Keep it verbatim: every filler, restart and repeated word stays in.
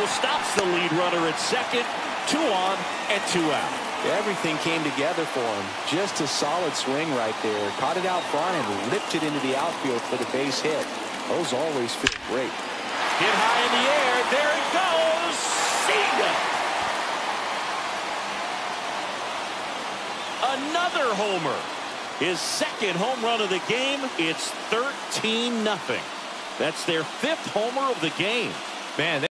stops the lead runner at second. Two on and two out. Everything came together for him. Just a solid swing right there. Caught it out front and ripped it into the outfield for the base hit. Those always feel great. Hit high in the air. There it goes. See ya. Another homer. His second home run of the game. It's thirteen nothing. That's their fifth homer of the game. Man.